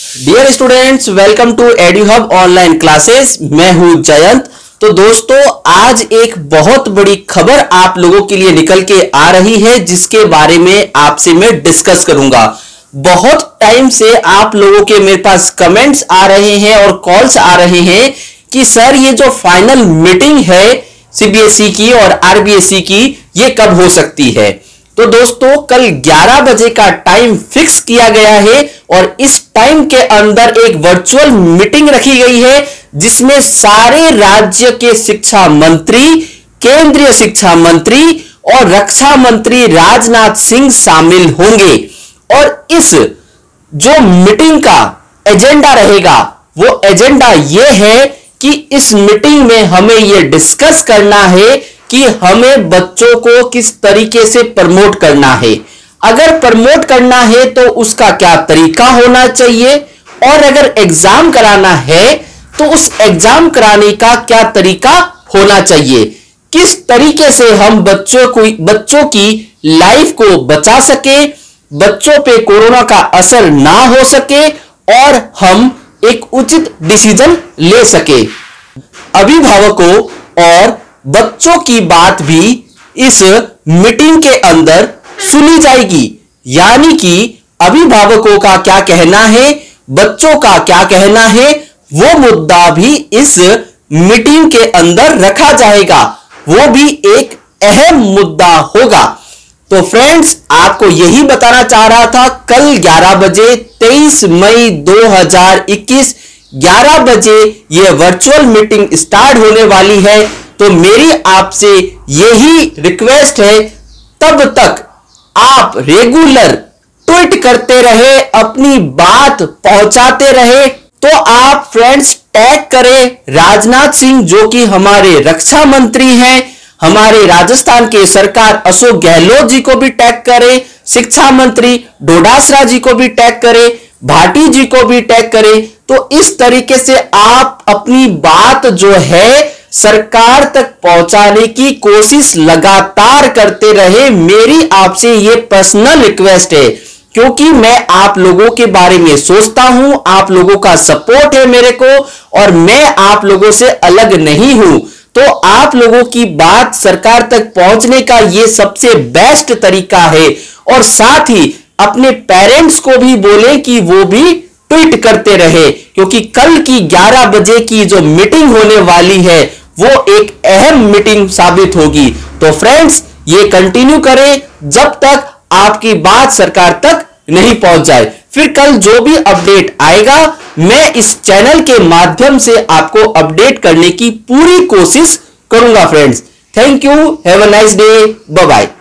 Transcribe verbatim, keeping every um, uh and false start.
Dear students, welcome to Eduhub online classes. मैं हूं जयंत। तो दोस्तों, आज एक बहुत बड़ी खबर आप लोगों के लिए निकल के आ रही है, जिसके बारे में आपसे मैं डिस्कस करूंगा। बहुत टाइम से आप लोगों के मेरे पास कमेंट्स आ रहे हैं और कॉल्स आ रहे हैं कि सर ये जो फाइनल मीटिंग है सीबीएसई की और आरबीएसई की, ये कब हो सकती है। तो दोस्तों, कल ग्यारह बजे का टाइम फिक्स किया गया है और इस टाइम के अंदर एक वर्चुअल मीटिंग रखी गई है, जिसमें सारे राज्य के शिक्षा मंत्री, केंद्रीय शिक्षा मंत्री और रक्षा मंत्री राजनाथ सिंह शामिल होंगे। और इस जो मीटिंग का एजेंडा रहेगा, वो एजेंडा यह है कि इस मीटिंग में हमें यह डिस्कस करना है कि हमें बच्चों को किस तरीके से प्रमोट करना है। अगर प्रमोट करना है तो उसका क्या तरीका होना चाहिए, और अगर एग्जाम कराना है तो उस एग्जाम कराने का क्या तरीका होना चाहिए। किस तरीके से हम बच्चों को बच्चों की लाइफ को बचा सके, बच्चों पे कोरोना का असर ना हो सके और हम एक उचित डिसीजन ले सके। अभिभावकों और बच्चों की बात भी इस मीटिंग के अंदर सुनी जाएगी, यानी कि अभिभावकों का क्या कहना है, बच्चों का क्या कहना है, वो मुद्दा भी इस मीटिंग के अंदर रखा जाएगा। वो भी एक अहम मुद्दा होगा। तो फ्रेंड्स, आपको यही बताना चाह रहा था। कल ग्यारह बजे तेईस मई दो हज़ार इक्कीस ग्यारह बजे यह वर्चुअल मीटिंग स्टार्ट होने वाली है। तो मेरी आपसे यही रिक्वेस्ट है, तब तक आप रेगुलर ट्वीट करते रहे, अपनी बात पहुंचाते रहे। तो आप फ्रेंड्स टैग करें राजनाथ सिंह, जो कि हमारे रक्षा मंत्री हैं, हमारे राजस्थान के सरकार अशोक गहलोत जी को भी टैग करें, शिक्षा मंत्री डोडासरा जी को भी टैग करें, भाटी जी को भी टैग करें। तो इस तरीके से आप अपनी बात जो है सरकार तक पहुंचाने की कोशिश लगातार करते रहे। मेरी आपसे ये पर्सनल रिक्वेस्ट है, क्योंकि मैं आप लोगों के बारे में सोचता हूं, आप लोगों का सपोर्ट है मेरे को, और मैं आप लोगों से अलग नहीं हूं। तो आप लोगों की बात सरकार तक पहुंचने का ये सबसे बेस्ट तरीका है। और साथ ही अपने पेरेंट्स को भी बोले कि वो भी ट्वीट करते रहे, क्योंकि कल की ग्यारह बजे की जो मीटिंग होने वाली है वो एक अहम मीटिंग साबित होगी। तो फ्रेंड्स, ये कंटिन्यू करें जब तक आपकी बात सरकार तक नहीं पहुंच जाए। फिर कल जो भी अपडेट आएगा, मैं इस चैनल के माध्यम से आपको अपडेट करने की पूरी कोशिश करूंगा। Friends, thank you, have a nice day, bye bye.